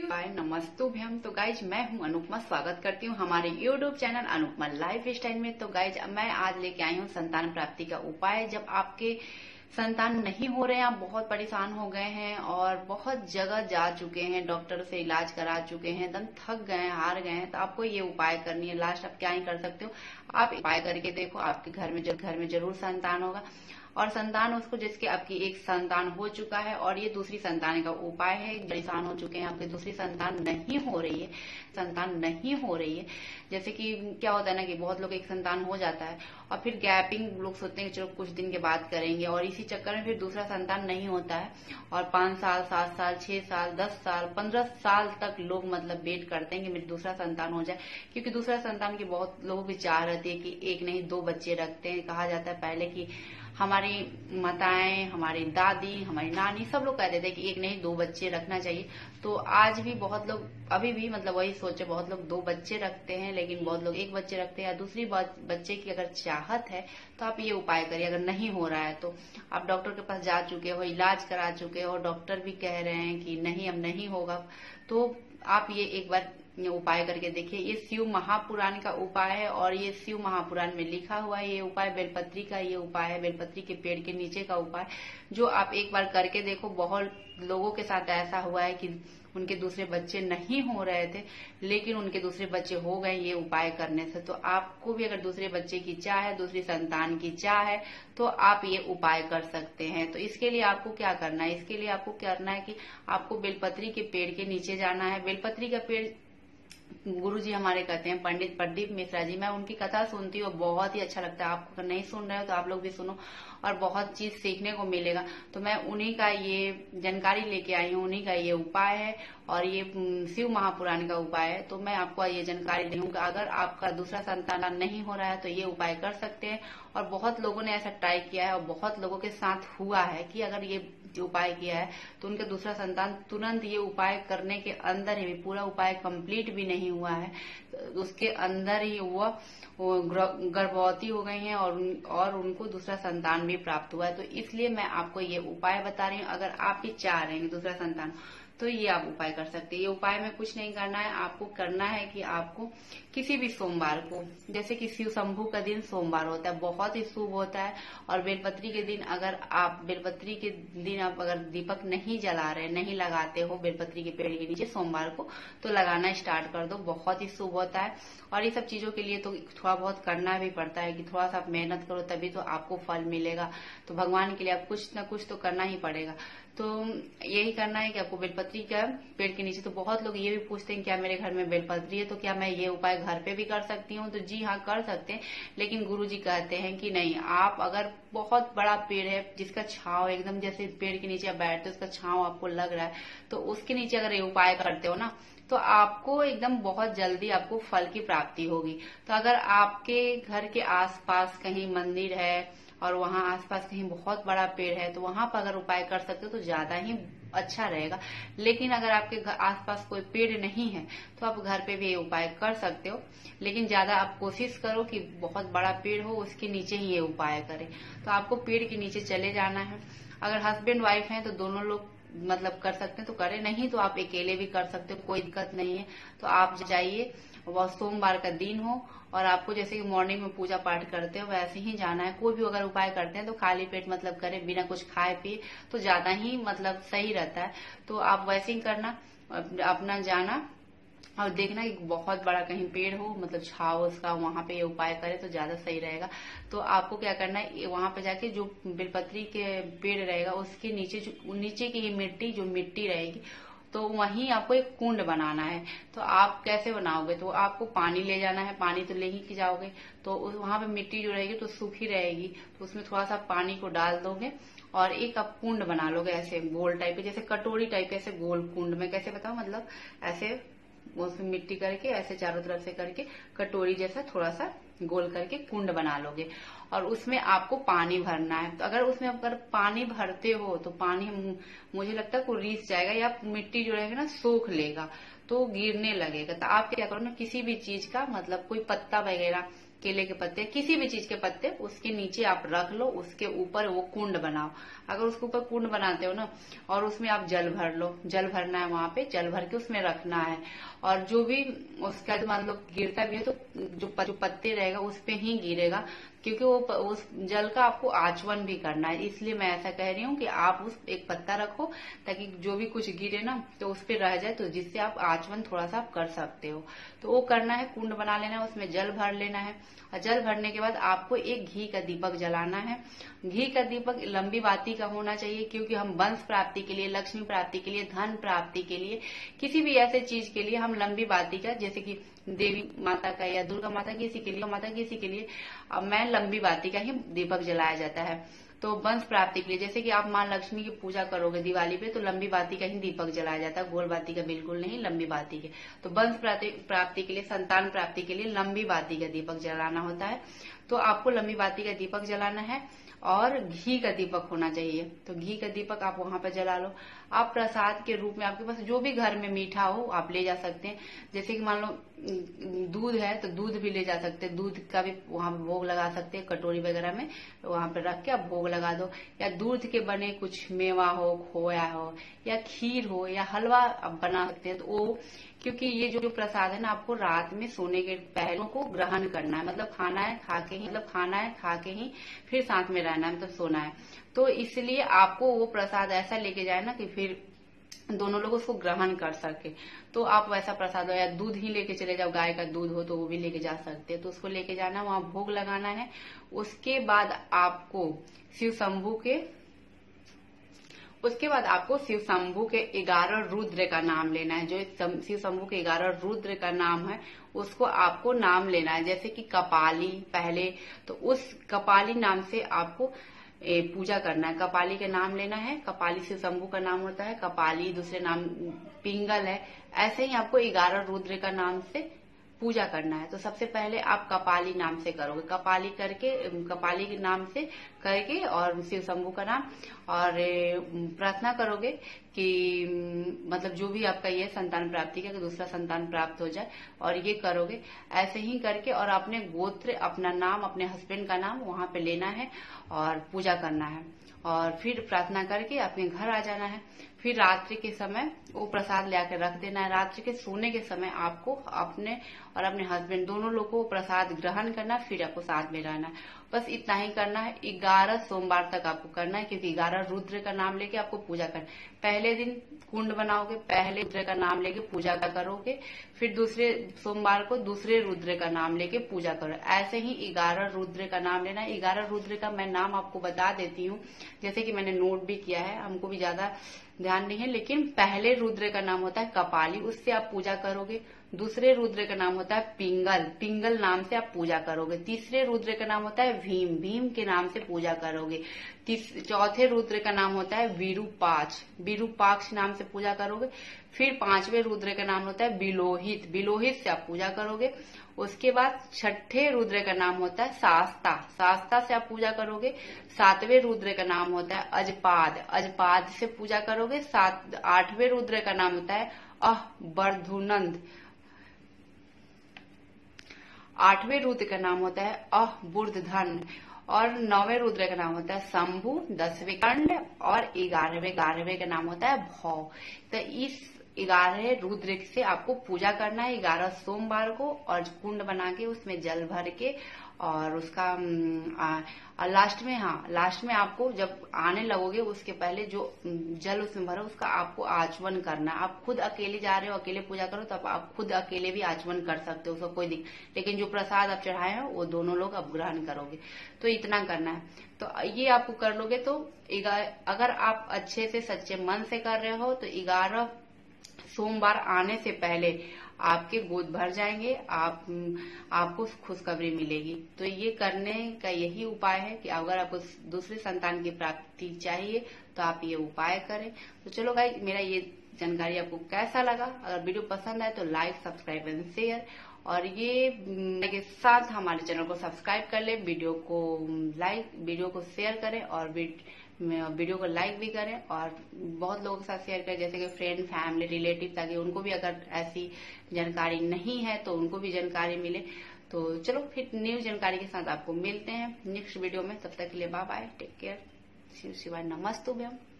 हाय नमस्तुभ्यम। तो गाइज मैं हूं अनुपमा, स्वागत करती हूं हमारे YouTube channel Anupama lifestyle में। तो गाइज मैं आज लेके आई हूं संतान प्राप्ति का उपाय। जब आपके संतान नहीं हो रहे हैं, आप बहुत परेशान हो गए हैं और बहुत जगह जा चुके हैं, डॉक्टर से इलाज करा चुके हैं, एकदम थक गए हैं, हार गए हैं, तो आपको ये उपाय करनी है। लास्ट आप क्या ही कर सकते हो, आप उपाय करके देखो, आपके घर में जरूर संतान होगा। और संतान उसको जिसके आपकी एक संतान हो चुका है और ये दूसरी संतान का उपाय है। परेशान हो चुके हैं, आपकी दूसरी संतान नहीं हो रही है, जैसे कि क्या होता है ना कि बहुत लोग एक संतान हो जाता है और फिर गैपिंग लोग सोचते हैं कि चलो कुछ दिन के बाद करेंगे, और इसी चक्कर में फिर दूसरा संतान नहीं होता है और 5 साल 7 साल 6 साल 10 साल 15 साल तक लोग मतलब वेट करते हैं कि मेरी दूसरा संतान हो जाए। क्योंकि दूसरा संतान की बहुत लोगों की चाह रहती है कि एक नहीं 2 बच्चे रखते हैं। कहा जाता है पहले कि हमारी माताएं, हमारी दादी, हमारी नानी सब लोग कहते थे कि एक नहीं 2 बच्चे रखना चाहिए। तो आज भी बहुत लोग अभी भी मतलब वही सोचे, बहुत लोग 2 बच्चे रखते हैं, लेकिन बहुत लोग 1 बच्चे रखते हैं। या दूसरी बात, बच्चे की अगर चाहत है तो आप ये उपाय करिए। अगर नहीं हो रहा है तो आप डॉक्टर के पास जा चुके हो, इलाज करा चुके हो, डॉक्टर भी कह रहे हैं कि नहीं अब नहीं होगा, तो आप ये एक बार ये उपाय करके देखिए। ये शिव महापुराण का उपाय है और ये शिव महापुराण में लिखा हुआ है। ये उपाय बेलपत्री का ये उपाय है, बेलपत्री के पेड़ के नीचे का उपाय, जो आप एक बार करके देखो। बहुत लोगों के साथ ऐसा हुआ है कि उनके दूसरे बच्चे नहीं हो रहे थे, लेकिन उनके दूसरे बच्चे हो गए ये उपाय करने से। तो आपको भी अगर दूसरे बच्चे की चाह है, दूसरी संतान की चाह है, तो आप ये उपाय कर सकते हैं। तो इसके लिए आपको क्या करना है, इसके लिए आपको करना है कि आपको बेलपत्री के पेड़ के नीचे जाना है। बेलपत्री का पेड़ गुरुजी हमारे कहते हैं पंडित प्रदीप मिश्रा जी, मैं उनकी कथा सुनती हूँ, बहुत ही अच्छा लगता है। आप अगर नहीं सुन रहे हो तो आप लोग भी सुनो और बहुत चीज सीखने को मिलेगा। तो मैं उन्हीं का ये जानकारी लेके आई हूँ, उन्हीं का ये उपाय है और ये शिव महापुराण का उपाय है। तो मैं आपको ये जानकारी दूंगा। अगर आपका दूसरा संतान नहीं हो रहा है तो ये उपाय कर सकते हैं। और बहुत लोगों ने ऐसा ट्राई किया है और बहुत लोगों के साथ हुआ है कि अगर ये उपाय किया है तो उनका दूसरा संतान तुरंत ये उपाय करने के अंदर ही, पूरा उपाय कंप्लीट भी नहीं हुआ है, उसके अंदर ही वो गर्भवती हो गई हैं और उनको दूसरा संतान भी प्राप्त हुआ है। तो इसलिए मैं आपको ये उपाय बता रही हूँ। अगर आप भी चाह रहे हैं दूसरा संतान, तो ये आप उपाय कर सकते हैं। ये उपाय में कुछ नहीं करना है, आपको करना है कि आपको किसी भी सोमवार को, जैसे कि शिव शंभू का दिन सोमवार होता है, बहुत ही शुभ होता है। और बेलपत्री के दिन आप अगर दीपक नहीं जला रहे, नहीं लगाते हो बेलपत्री के पेड़ के नीचे सोमवार को, तो लगाना स्टार्ट कर दो, बहुत ही शुभ होता है। और ये सब चीजों के लिए तो थोड़ा बहुत करना भी पड़ता है कि थोड़ा सा आप मेहनत करो तभी तो आपको फल मिलेगा। तो भगवान के लिए आप कुछ न कुछ तो करना ही पड़ेगा। तो यही करना है कि आपको बेलपत्री का पेड़ के नीचे, तो बहुत लोग ये भी पूछते हैं क्या मेरे घर में बेलपत्री है तो क्या मैं ये उपाय घर पे भी कर सकती हूँ? तो जी हाँ, कर सकते हैं, लेकिन गुरुजी कहते हैं कि नहीं, आप अगर बहुत बड़ा पेड़ है जिसका छांव एकदम, जैसे पेड़ के नीचे आप बैठते हो उसका छांव आपको लग रहा है, तो उसके नीचे अगर ये उपाय करते हो ना, तो आपको एकदम बहुत जल्दी आपको फल की प्राप्ति होगी। तो अगर आपके घर के आसपास कहीं मंदिर है और वहां आसपास कहीं बहुत बड़ा पेड़ है, तो वहां पर अगर उपाय कर सकते हो तो ज्यादा ही अच्छा रहेगा। लेकिन अगर आपके आसपास कोई पेड़ नहीं है तो आप घर पे भी ये उपाय कर सकते हो, लेकिन ज्यादा आप कोशिश करो कि बहुत बड़ा पेड़ हो उसके नीचे ही ये उपाय करें। तो आपको पेड़ के नीचे चले जाना है। अगर हस्बैंड वाइफ हैं तो दोनों लोग मतलब कर सकते हैं तो करें, नहीं तो आप अकेले भी कर सकते हो, कोई दिक्कत नहीं है। तो आप जाइए, वह सोमवार का दिन हो और आपको जैसे कि मॉर्निंग में पूजा पाठ करते हो वैसे ही जाना है। कोई भी अगर उपाय करते हैं तो खाली पेट मतलब करें, बिना कुछ खाए पिए, तो ज्यादा ही मतलब सही रहता है। तो आप वैसे ही करना, अपना जाना और देखना कि बहुत बड़ा कहीं पेड़ हो, मतलब छाव उसका, वहां पे ये उपाय करे तो ज्यादा सही रहेगा। तो आपको क्या करना है, वहां पे जाके जो बेलपत्री के पेड़ रहेगा उसके नीचे, जो नीचे की मिट्टी, जो मिट्टी रहेगी, तो वहीं आपको एक कुंड बनाना है। तो आप कैसे बनाओगे, तो आपको पानी ले जाना है, पानी तो ले ही जाओगे, तो वहां पे मिट्टी जो रहेगी तो सूखी रहेगी, तो उसमें थोड़ा सा पानी को डाल दोगे और एक आप कुंड बना लोगे, ऐसे गोल टाइप के, जैसे कटोरी टाइप के, ऐसे गोल कुंड में कैसे बताओ, मतलब ऐसे उसमें मिट्टी करके ऐसे चारों तरफ से करके कटोरी जैसा थोड़ा सा गोल करके कुंड बना लोगे और उसमें आपको पानी भरना है। तो अगर उसमें अगर पानी भरते हो तो पानी मुझे लगता है को रिस जाएगा या मिट्टी जो रहेगा ना सोख लेगा, तो गिरने लगेगा। तो आप क्या करो ना, किसी भी चीज का मतलब कोई पत्ता वगैरह केले के पत्ते, किसी भी चीज के पत्ते उसके नीचे आप रख लो, उसके ऊपर वो कुंड बनाओ। अगर उसके ऊपर कुंड बनाते हो ना, और उसमें आप जल भर लो, जल भरना है वहां पे, जल भर के उसमें रखना है। और जो भी उसका मतलब गिरता भी है तो जो पत्ते रहेगा उस पे ही गिरेगा, क्योंकि वो उस जल का आपको आचमन भी करना है। इसलिए मैं ऐसा कह रही हूँ कि आप उस एक पत्ता रखो, ताकि जो भी कुछ गिरे ना तो उस पे रह जाए, तो जिससे आप आचमन थोड़ा सा आप कर सकते हो। तो वो करना है, कुंड बना लेना है, उसमें जल भर लेना है। और जल भरने के बाद आपको एक घी का दीपक जलाना है। घी का दीपक लंबी बाती का होना चाहिए, क्योंकि हम वंश प्राप्ति के लिए, लक्ष्मी प्राप्ति के लिए, धन प्राप्ति के लिए, किसी भी ऐसे चीज के लिए हम लंबी बाती का, जैसे कि देवी माता का या दुर्गा माता किसी के लिए मैं लंबी बाती का ही दीपक जलाया जाता है। तो वंश प्राप्ति के लिए, जैसे कि आप माँ लक्ष्मी की पूजा करोगे दिवाली पे, तो लंबी बाती का ही दीपक जलाया जाता है, गोल बाती का बिल्कुल नहीं, लंबी बाती के। तो वंश प्राप्ति के लिए, संतान प्राप्ति के लिए लंबी बाती का दीपक जलाना होता है। तो आपको लंबी बाती का दीपक जलाना है और घी का दीपक होना चाहिए। तो घी का दीपक आप वहां पर जला लो। आप प्रसाद के रूप में आपके पास जो भी घर में मीठा हो आप ले जा सकते हैं। जैसे कि मान लो दूध है तो दूध भी ले जा सकते हैं, दूध का भी वहां पर भोग लगा सकते हैं, कटोरी वगैरह में वहां पर रख के आप भोग लगा दो। या दूध के बने कुछ मेवा हो, खोया हो, या खीर हो, या हलवा आप बना सकते हैं। तो वो, क्योंकि ये जो प्रसाद है ना, आपको रात में सोने के पहले को ग्रहण करना है, मतलब खाना है खा के ही फिर साथ में रहना है, मतलब सोना है। तो इसलिए आपको वो प्रसाद ऐसा लेके जाए ना कि फिर दोनों लोग उसको ग्रहण कर सके। तो आप वैसा प्रसाद हो, या दूध ही लेके चले जाओ, गाय का दूध हो तो वो भी लेके जा सकते हैं। तो उसको लेके जाना, वहां भोग लगाना है। उसके बाद आपको शिव शंभू के 11 रुद्र का नाम लेना है। जो शिव शंभू के 11 रुद्र का नाम है उसको आपको नाम लेना है। जैसे कि कपाली पहले, तो उस कपाली नाम से आपको पूजा करना है। कपाली का नाम लेना है। कपाली शिव शंभू का नाम होता है, कपाली दूसरे नाम पिंगल है। ऐसे ही आपको 11 रुद्र का नाम से पूजा करना है। तो सबसे पहले आप कपाली नाम से करोगे, कपाली के नाम से करके और शिव शंभू का नाम, और प्रार्थना करोगे कि मतलब जो भी आपका ये संतान प्राप्ति का, दूसरा संतान प्राप्त हो जाए, और ये करोगे। ऐसे ही करके और अपने गोत्र, अपना नाम, अपने हस्बैंड का नाम वहां पे लेना है और पूजा करना है, और फिर प्रार्थना करके अपने घर आ जाना है। फिर रात्रि के समय वो प्रसाद ले आकर रख देना है। रात्रि के सोने के समय आपको अपने और अपने हस्बैंड दोनों लोगों को प्रसाद ग्रहण करना, फिर आपको साथ में रहना है। बस इतना ही करना है। 11 सोमवार तक आपको करना है, क्योंकि 11 रुद्र का नाम लेके आपको पूजा करना। पहले दिन कुंड बनाओगे, पहले रुद्र का नाम लेके पूजा करोगे, फिर दूसरे सोमवार को दूसरे रुद्र का नाम लेके पूजा करो। ऐसे ही 11 रुद्र का नाम लेना है। 11 रुद्र का मैं नाम आपको बता देती हूँ, जैसे कि मैंने नोट भी किया है, हमको भी ज्यादा ध्यान नहीं है। लेकिन पहले रुद्र का नाम होता है कपाली, उससे आप पूजा करोगे। दूसरे रुद्र का नाम होता है पिंगल, पिंगल नाम से आप पूजा करोगे। तीसरे रुद्र का नाम होता है भीम, भीम के नाम से पूजा करोगे। चौथे रुद्र का नाम होता है विरूपाक्ष, विरूपाक्ष नाम से पूजा करोगे। फिर 5वें रुद्र का नाम होता है बिलोहित, बिलोहित से आप पूजा करोगे। उसके बाद 6ठे रुद्र का नाम होता है शास्ता, शास्ता से आप पूजा करोगे। 7वें रुद्र का नाम होता है अजपाद, अजपाद से पूजा करोगे। 8वें रुद्र का नाम होता है अहबर्धुनंद, 8वें रुद्र का नाम होता है अहबुर्धन, और 9वें रुद्र का नाम होता है शंभु, 10वें कंड, और 11वें का नाम होता है भौ। तो इस 11 रुद्र से आपको पूजा करना है 11 सोमवार को, और कुंड बना के उसमें जल भर के, और उसका लास्ट में आपको जब आने लगोगे उसके पहले जो जल उसमें भरो उसका आपको आचमन करना। आप खुद अकेले जा रहे हो, अकेले पूजा करो, तब आप खुद अकेले भी आचमन कर सकते हो, उसका कोई दिक्कत। लेकिन जो प्रसाद आप चढ़ाए हो वो दोनों लोग आप ग्रहण करोगे। तो इतना करना है। तो ये आपको कर लोगे तो अगर आप अच्छे से सच्चे मन से कर रहे हो तो 11 सोमवार आने से पहले आपके गोद भर जाएंगे, आपको खुशखबरी मिलेगी। तो ये करने का यही उपाय है कि अगर आपको दूसरे संतान की प्राप्ति चाहिए तो आप ये उपाय करें। तो चलो गाइस, मेरा ये जानकारी आपको कैसा लगा? अगर वीडियो पसंद आए तो लाइक, सब्सक्राइब एंड शेयर, और ये के साथ हमारे चैनल को सब्सक्राइब कर ले, वीडियो को शेयर करें, और वीडियो को लाइक भी करें, और बहुत लोगों के साथ शेयर करें, जैसे कि फ्रेंड, फैमिली, रिलेटिव, ताकि उनको भी अगर ऐसी जानकारी नहीं है तो उनको भी जानकारी मिले। तो चलो फिर न्यू जानकारी के साथ आपको मिलते हैं नेक्स्ट वीडियो में। तब तक के लिए bye bye, take care, Shiv शिवाय, नमस्तुभ्यम।